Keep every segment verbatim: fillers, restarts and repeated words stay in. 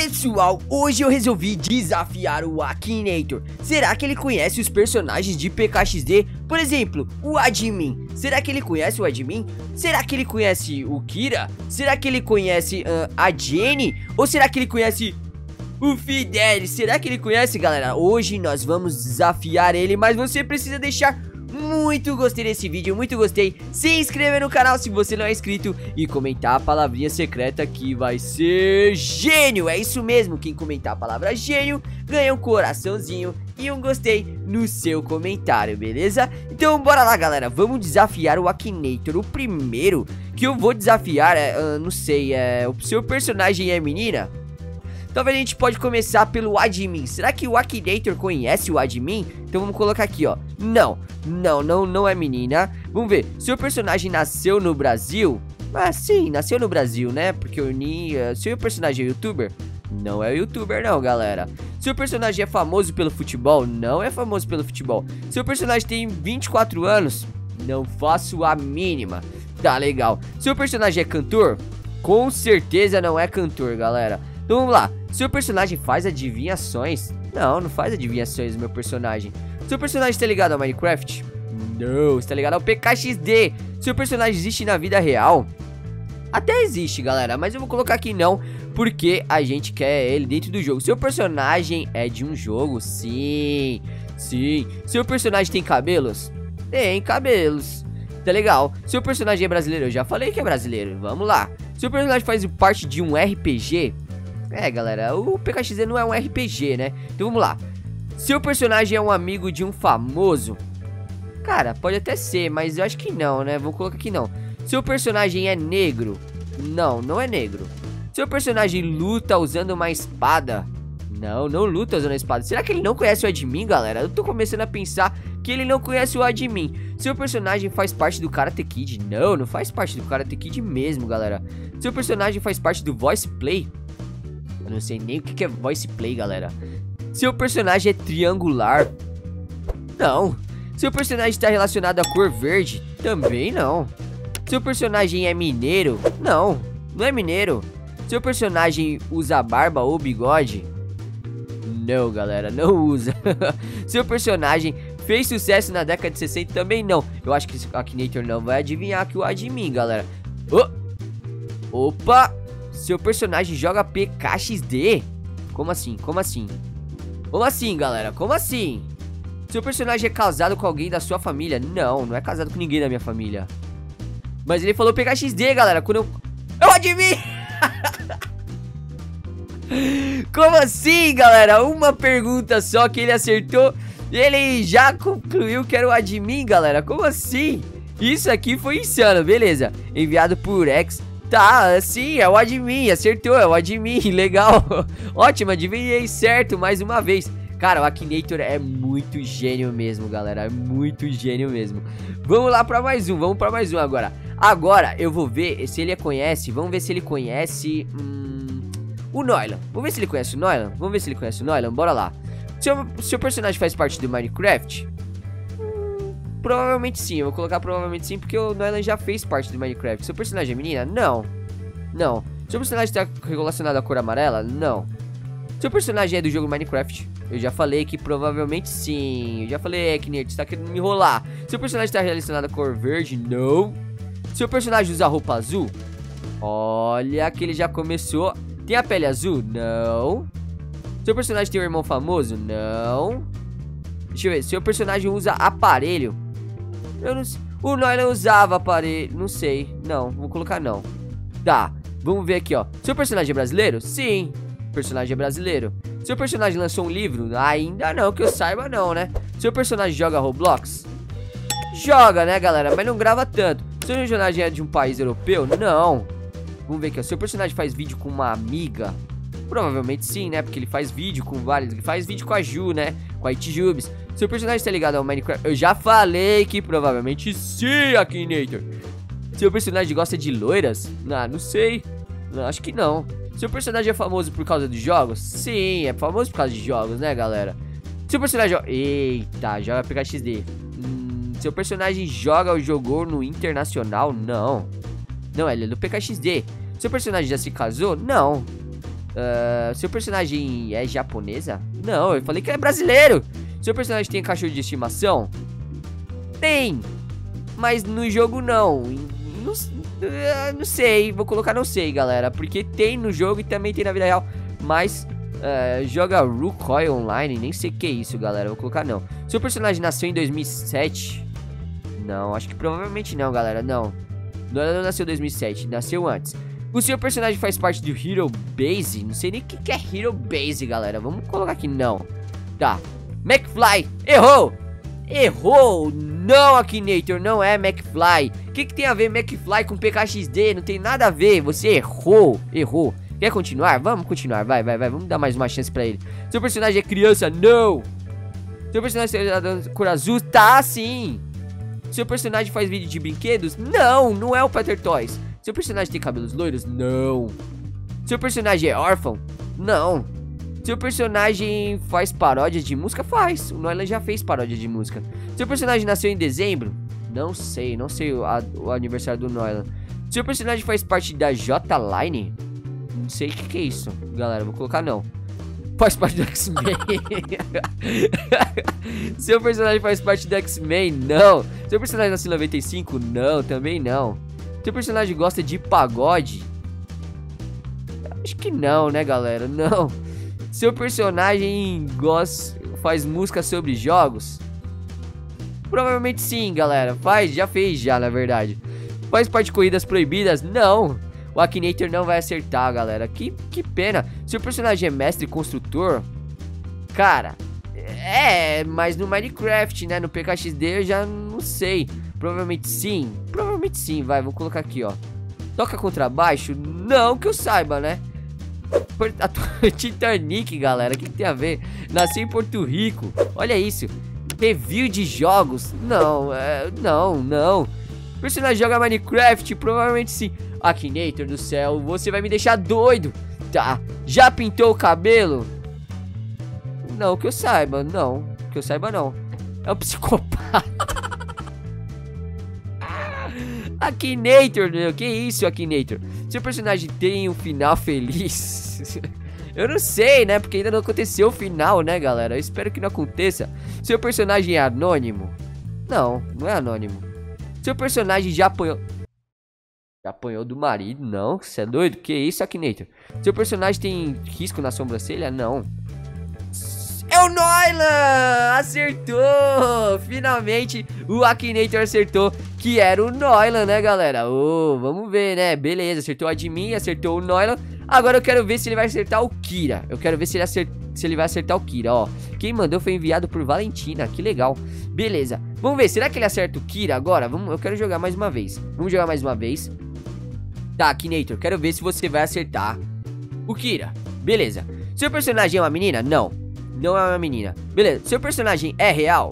Pessoal, hoje eu resolvi desafiar o Akinator. Será que ele conhece os personagens de P K X D? Por exemplo, o Admin. Será que ele conhece o Admin? Será que ele conhece o Kira? Será que ele conhece uh, a Jenny? Ou será que ele conhece o Fidelis? Será que ele conhece, galera? Hoje nós vamos desafiar ele, mas você precisa deixar muito gostei desse vídeo, muito gostei. Se inscrever no canal se você não é inscrito e comentar a palavrinha secreta que vai ser gênio. É isso mesmo, quem comentar a palavra gênio ganha um coraçãozinho e um gostei no seu comentário, beleza? Então bora lá, galera, vamos desafiar o Akinator. O primeiro que eu vou desafiar é, uh, não sei, é, o seu personagem é menina? Talvez a gente pode começar pelo Admin. Será que o Akinator conhece o Admin? Então vamos colocar aqui, ó. Não, não, não, não é menina. Vamos ver, seu personagem nasceu no Brasil? Ah, sim, nasceu no Brasil, né? Porque o Ni... Seu personagem é youtuber? Não é youtuber não, galera. Seu personagem é famoso pelo futebol? Não é famoso pelo futebol. Seu personagem tem vinte e quatro anos? Não faço a mínima. Tá, legal. Seu personagem é cantor? Com certeza não é cantor, galera. Então vamos lá, seu personagem faz adivinhações? Não, não faz adivinhações, meu personagem. Seu personagem está ligado ao Minecraft? Não, está ligado ao P K X D. Seu personagem existe na vida real? Até existe, galera, mas eu vou colocar aqui não, porque a gente quer ele dentro do jogo. Seu personagem é de um jogo? Sim, sim. Seu personagem tem cabelos? Tem cabelos. Tá legal. Seu personagem é brasileiro? Eu já falei que é brasileiro, vamos lá. Seu personagem faz parte de um R P G? É, galera, o P K X D não é um R P G, né? Então vamos lá. Seu personagem é um amigo de um famoso? Cara, pode até ser, mas eu acho que não, né? Vou colocar aqui não. Seu personagem é negro? Não, não é negro. Seu personagem luta usando uma espada? Não, não luta usando a espada. Será que ele não conhece o Admin, galera? Eu tô começando a pensar que ele não conhece o Admin. Seu personagem faz parte do Karate Kid? Não, não faz parte do Karate Kid mesmo, galera. Seu personagem faz parte do Voice Play? Eu não sei nem o que é voice play, galera. Seu personagem é triangular? Não. Seu personagem está relacionado à cor verde? Também não. Seu personagem é mineiro? Não, não é mineiro. Seu personagem usa barba ou bigode? Não, galera, não usa. Seu personagem fez sucesso na década de sessenta? Também não. Eu acho que esse Akinator não vai adivinhar que o Admin, galera. Oh! Opa! Seu personagem joga P K X D? Como assim? Como assim? Como assim, galera? Como assim? Seu personagem é casado com alguém da sua família? Não, não é casado com ninguém da minha família. Mas ele falou P K X D, galera. Quando eu... Eu adivinho! Como assim, galera? Uma pergunta só que ele acertou. Ele já concluiu que era o Admin, galera. Como assim? Isso aqui foi insano, beleza. Enviado por X. Tá, sim, é o Admin, acertou, é o Admin, legal. Ótimo, adivinhei certo mais uma vez. Cara, o Akinator é muito gênio mesmo, galera, é muito gênio mesmo. Vamos lá pra mais um, vamos pra mais um agora. Agora eu vou ver se ele conhece, vamos ver se ele conhece hum, o Noylan. Vamos ver se ele conhece o Noylan, vamos ver se ele conhece o Noylan, bora lá. Seu, seu personagem faz parte do Minecraft? Provavelmente sim, eu vou colocar provavelmente sim, porque o Noylan já fez parte do Minecraft. Seu personagem é menina? Não. Não. Seu personagem está relacionado à cor amarela? Não. Seu personagem é do jogo Minecraft? Eu já falei que provavelmente sim. Eu já falei, é, Akinator, você tá querendo me enrolar. Seu personagem está relacionado à cor verde? Não. Seu personagem usa roupa azul? Olha que ele já começou. Tem a pele azul? Não. Seu personagem tem um irmão famoso? Não. Deixa eu ver, seu personagem usa aparelho? Eu não sei. O Noylan usava aparelho. Não sei. Não, vou colocar não. Tá, vamos ver aqui, ó. Seu personagem é brasileiro? Sim, o personagem é brasileiro. Seu personagem lançou um livro? Ainda não, que eu saiba não, né? Seu personagem joga Roblox? Joga, né, galera? Mas não grava tanto. Seu personagem é de um país europeu? Não. Vamos ver aqui, ó. Seu personagem faz vídeo com uma amiga? Provavelmente sim, né? Porque ele faz vídeo com vários. Ele faz vídeo com a Ju, né? Com a Itjubes. Seu personagem está ligado ao Minecraft? Eu já falei que provavelmente sim, Akinator. Seu personagem gosta de loiras? Ah, não sei. Não, acho que não. Seu personagem é famoso por causa dos jogos? Sim, é famoso por causa de jogos, né, galera? Seu personagem... Eita, joga P K X D. Hum, seu personagem joga ou jogou no Internacional? Não. Não, ele é do P K X D. Seu personagem já se casou? Não. Uh, seu personagem é japonesa? Não, eu falei que é brasileiro. Seu personagem tem cachorro de estimação? Tem, mas no jogo não. Não, uh, não sei, vou colocar não sei, galera, porque tem no jogo e também tem na vida real. Mas uh, joga Rucoy Online, nem sei o que é isso, galera, vou colocar não. Seu personagem nasceu em dois mil e sete? Não, acho que provavelmente não, galera, não. Não nasceu em dois mil e sete, nasceu antes. O seu personagem faz parte do Hero Base? Não sei nem o que, que é Hero Base, galera. Vamos colocar aqui não. Tá, McFly, errou! Errou! Não, Akinator, não é McFly. O que, que tem a ver McFly com P K X D? Não tem nada a ver, você errou. Errou. Quer continuar? Vamos continuar, vai, vai, vai. Vamos dar mais uma chance pra ele. Seu personagem é criança? Não. Seu personagem é cor azul? Tá, sim. Seu personagem faz vídeo de brinquedos? Não, não é o Peter Toys. Seu personagem tem cabelos loiros? Não. Seu personagem é órfão? Não. Seu personagem faz paródia de música? Faz. O Nolan já fez paródia de música. Seu personagem nasceu em dezembro? Não sei, não sei o, a, o aniversário do Nolan. Seu personagem faz parte da J-Line? Não sei o que, que é isso, galera, vou colocar não. Faz parte do X-Men. Seu personagem faz parte do X-Men? Não. Seu personagem nasceu em noventa e cinco? Não, também não. Seu personagem gosta de pagode? Acho que não, né, galera? Não. Seu personagem gosta, faz música sobre jogos? Provavelmente sim, galera. Faz, já fez já, na verdade. Faz parte de corridas proibidas? Não. O Akinator não vai acertar, galera. Que, que pena. Seu personagem é mestre construtor? Cara, é, mas no Minecraft, né? No P K X D eu já não sei. Provavelmente sim. Provavelmente sim, vai, vou colocar aqui, ó. Toca contrabaixo? Não que eu saiba, né? Titanic, galera, o que, que tem a ver? Nasci em Porto Rico, olha isso. Review de jogos? Não, é, não, não. Personagem joga Minecraft? Provavelmente sim. Akinator do céu, você vai me deixar doido. Tá, já pintou o cabelo? Não, que eu saiba, não. Que eu saiba, não. É um psicopata. Akinator, meu, que isso, Akinator? Seu personagem tem um final feliz? Eu não sei, né, porque ainda não aconteceu o final, né, galera? Eu espero que não aconteça. Seu personagem é anônimo? Não, não é anônimo. Seu personagem já apanhou... Já apanhou do marido? Não, você é doido? Que isso, Akinator? Seu personagem tem risco na sobrancelha? Não. É o Nolan! Acertou! Finalmente o Akinator acertou que era o Nolan, né, galera? Oh, vamos ver, né? Beleza, acertou o Admin, acertou o Nolan. Agora eu quero ver se ele vai acertar o Kira. Eu quero ver se ele, acert... se ele vai acertar o Kira, ó. Quem mandou foi enviado por Valentina, que legal. Beleza, vamos ver, será que ele acerta o Kira agora? Vamos... Eu quero jogar mais uma vez. Vamos jogar mais uma vez. Tá, Akinator, quero ver se você vai acertar o Kira. Beleza. Seu personagem é uma menina? Não. Não é uma menina. Beleza, seu personagem é real?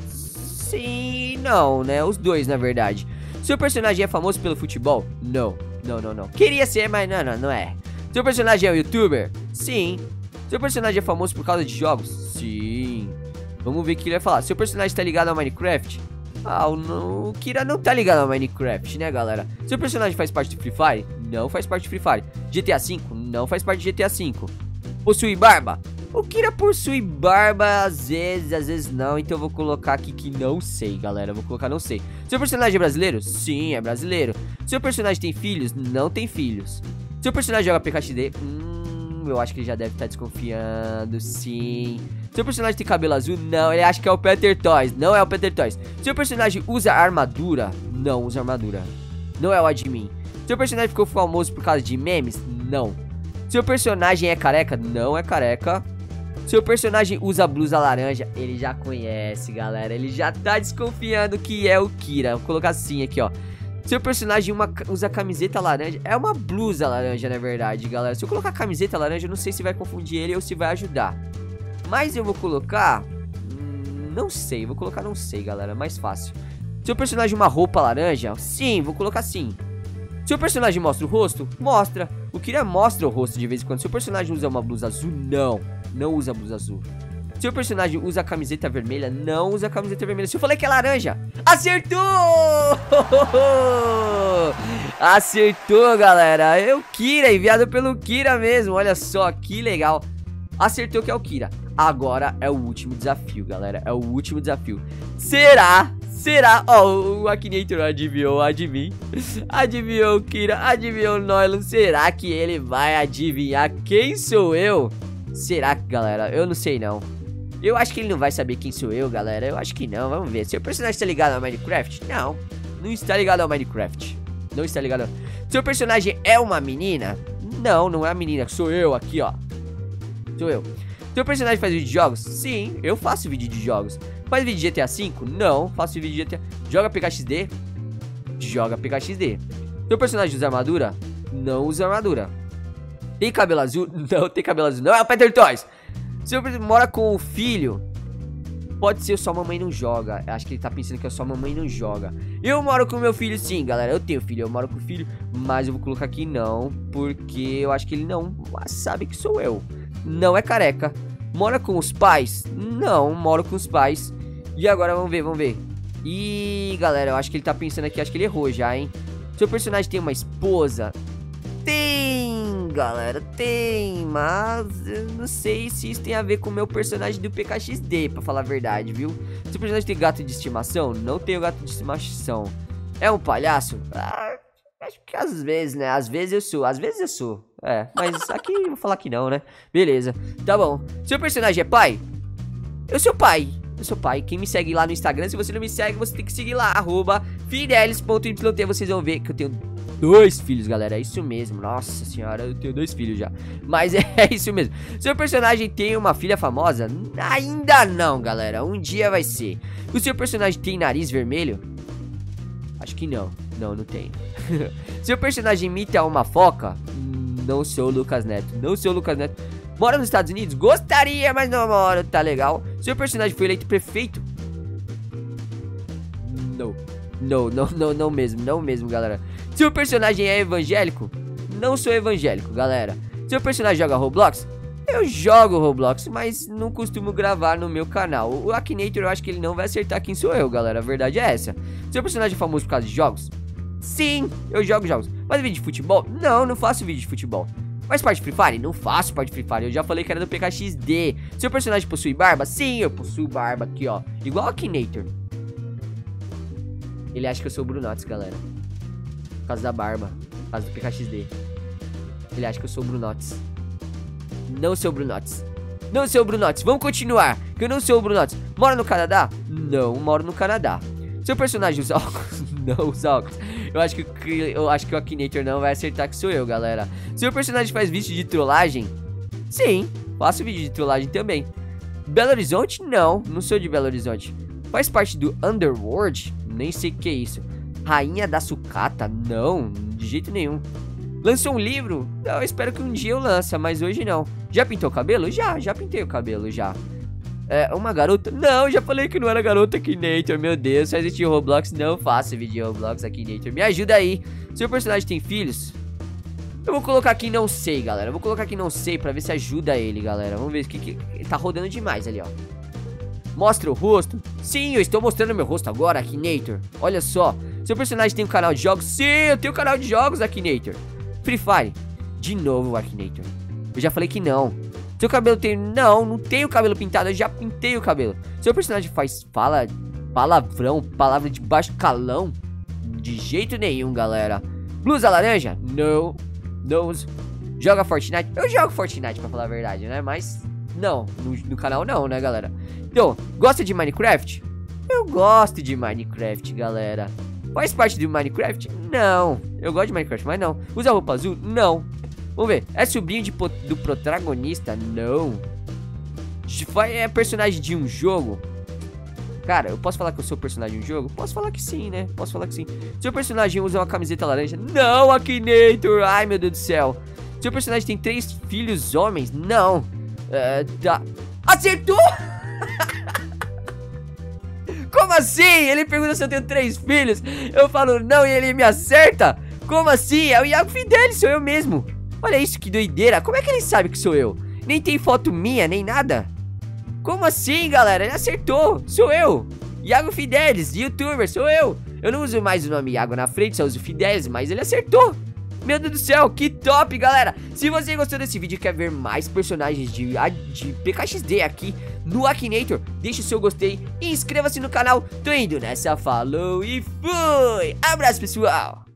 Sim, não, né? Os dois, na verdade. Seu personagem é famoso pelo futebol? Não, não, não, não. Queria ser, mas não, não, não é. Seu personagem é um youtuber? Sim. Seu personagem é famoso por causa de jogos? Sim. Vamos ver o que ele vai falar. Seu personagem tá ligado ao Minecraft? Ah, o, o Kira não tá ligado ao Minecraft, né, galera? Seu personagem faz parte do Free Fire? Não faz parte do Free Fire. G T A cinco? Não faz parte de G T A cinco. Possui barba? O Kira possui barba, às vezes, às vezes não. Então eu vou colocar aqui que não sei, galera. Vou colocar não sei. Seu personagem é brasileiro? Sim, é brasileiro. Seu personagem tem filhos? Não tem filhos. Seu personagem joga P K X D? Hum, eu acho que ele já deve estar desconfiando, sim. Seu personagem tem cabelo azul? Não, ele acha que é o Peter Toys. Não é o Peter Toys. Seu personagem usa armadura? Não usa armadura. Não é o Admin. Seu personagem ficou famoso por causa de memes? Não. Seu personagem é careca? Não é careca. Seu personagem usa blusa laranja? Ele já conhece, galera. Ele já tá desconfiando que é o Kira. Vou colocar assim aqui, ó. Seu personagem uma, usa camiseta laranja? É uma blusa laranja, na verdade, galera. Se eu colocar camiseta laranja, eu não sei se vai confundir ele ou se vai ajudar. Mas eu vou colocar... Hum, não sei, vou colocar não sei, galera. Mais fácil. Seu personagem uma roupa laranja? Sim, vou colocar sim. Seu personagem mostra o rosto? Mostra. O Kira mostra o rosto de vez em quando. Seu personagem usa uma blusa azul? Não. Não usa blusa azul. Seu personagem usa camiseta vermelha? Não usa camiseta vermelha. Se eu falei que é laranja, acertou! Acertou, galera. É o Kira, enviado pelo Kira mesmo. Olha só, que legal. Acertou que é o Kira. Agora é o último desafio, galera. É o último desafio. Será? Será? Ó, oh, o Akinator adivinhou, adivinha. Adivinhou o Kira, adivinhou o Noilon. Será que ele vai adivinhar quem sou eu? Será que, galera? Eu não sei, não. Eu acho que ele não vai saber quem sou eu, galera. Eu acho que não, vamos ver. Seu personagem está ligado ao Minecraft? Não, não está ligado ao Minecraft. Não está ligado ao... Seu personagem é uma menina? Não, não é a menina. Sou eu aqui, ó. Sou eu. Seu personagem faz vídeo de jogos? Sim, eu faço vídeo de jogos. Faz vídeo de G T A cinco? Não, faço vídeo de G T A... Joga P K X D? Joga P K X D. Seu personagem usa armadura? Não usa armadura. Tem cabelo azul? Não tem cabelo azul. Não é o Peter Toys. Seu personagem mora com o filho? Pode ser só mamãe não joga. Acho que ele tá pensando que é só mamãe não joga. Eu moro com meu filho sim, galera. Eu tenho filho, eu moro com o filho. Mas eu vou colocar aqui não, porque eu acho que ele não sabe que sou eu. Não é careca. Mora com os pais? Não, moro com os pais. E agora vamos ver, vamos ver. Ih, galera, eu acho que ele tá pensando aqui. Acho que ele errou já, hein. Seu personagem tem uma esposa? Tem, galera, tem. Mas eu não sei se isso tem a ver com o meu personagem do P K X D, pra falar a verdade, viu. Seu personagem tem gato de estimação? Não tenho gato de estimação. É um palhaço? Ah, acho que às vezes, né? Às vezes eu sou, às vezes eu sou. É, mas aqui eu vou falar que não, né? Beleza, tá bom. Seu personagem é pai? Eu sou pai. Eu sou pai. Quem me segue lá no Instagram, se você não me segue, você tem que seguir lá, arroba fidelis ponto y t. Vocês vão ver que eu tenho dois filhos, galera. É isso mesmo. Nossa senhora, eu tenho dois filhos já. Mas é isso mesmo. Seu personagem tem uma filha famosa? Ainda não, galera. Um dia vai ser. O seu personagem tem nariz vermelho? Acho que não. Não, não tem. Seu personagem imita uma foca? Não sou o Lucas Neto. Não sou o Lucas Neto. Mora nos Estados Unidos? Gostaria, mas não moro. Tá legal. Seu personagem foi eleito prefeito? Não. Não, não, não, não mesmo. Não mesmo, galera. Seu personagem é evangélico? Não sou evangélico, galera. Seu personagem joga Roblox? Eu jogo Roblox, mas não costumo gravar no meu canal. O Akinator, eu acho que ele não vai acertar quem sou eu, galera. A verdade é essa. Seu personagem é famoso por causa de jogos? Sim, eu jogo jogos. Faz vídeo de futebol? Não, não faço vídeo de futebol. Faz parte de Free Fire? Não faço parte de Free Fire. Eu já falei que era do P K X D. Seu personagem possui barba? Sim, eu possuo barba aqui, ó. Igual o Akinator. Ele acha que eu sou o Brunotes, galera. Por causa da barba. Por causa do P K X D. Ele acha que eu sou o Brunotes. Não sou o Brunotes. Não sou o Brunotes. Vamos continuar. Que eu não sou o Brunotes. Mora no Canadá? Não, moro no Canadá. Seu personagem usa óculos? Não usa óculos. Eu acho que, eu acho que o Akinator não vai acertar que sou eu, galera. Seu personagem faz vídeo de trollagem? Sim, faço vídeo de trollagem também. Belo Horizonte? Não, não sou de Belo Horizonte. Faz parte do Underworld? Nem sei o que é isso. Rainha da Sucata? Não, de jeito nenhum. Lançou um livro? Não, eu espero que um dia eu lance, mas hoje não. Já pintou o cabelo? Já, já pintei o cabelo, já. É, uma garota? Não, já falei que não era garota Akinator, meu Deus. Faz vídeo de Roblox? Não faço vídeo de Roblox Akinator. Me ajuda aí. Seu personagem tem filhos? Eu vou colocar aqui não sei, galera. Eu vou colocar aqui não sei pra ver se ajuda ele, galera. Vamos ver o que, que ele tá rodando demais ali, ó. Mostra o rosto? Sim, eu estou mostrando meu rosto agora, Akinator. Olha só. Seu personagem tem um canal de jogos? Sim, eu tenho um canal de jogos, Akinator. Free Fire? De novo, Akinator. Eu já falei que não. Seu cabelo tem... Não, não tenho cabelo pintado. Eu já pintei o cabelo. Seu personagem faz... Fala... Palavrão. Palavra de baixo calão. De jeito nenhum, galera. Blusa laranja? Não. Não uso. Joga Fortnite? Eu jogo Fortnite, pra falar a verdade, né? Mas... Não. No, no canal não, né, galera? Então, gosta de Minecraft? Eu gosto de Minecraft, galera. Faz parte do Minecraft? Não. Eu gosto de Minecraft, mas não. Usa roupa azul? Não. Vamos ver. É sobrinho de, do protagonista? Não. É personagem de um jogo? Cara, eu posso falar que eu sou personagem de um jogo? Posso falar que sim, né? Posso falar que sim. Seu personagem usa uma camiseta laranja? Não, Akinator. Ai, meu Deus do céu. Seu personagem tem três filhos homens? Não. É, tá. Acertou! Como assim? Ele pergunta se eu tenho três filhos. Eu falo não e ele me acerta? Como assim? É o Iago Fidelis, sou eu mesmo. Olha isso, que doideira. Como é que ele sabe que sou eu? Nem tem foto minha, nem nada. Como assim, galera? Ele acertou. Sou eu. Iago Fidelis, youtuber, sou eu. Eu não uso mais o nome Iago na frente, só uso Fidelis, mas ele acertou. Meu Deus do céu, que top, galera. Se você gostou desse vídeo e quer ver mais personagens de, de P K X D aqui no Akinator, deixa o seu gostei e inscreva-se no canal. Tô indo nessa, falou e fui. Abraço, pessoal.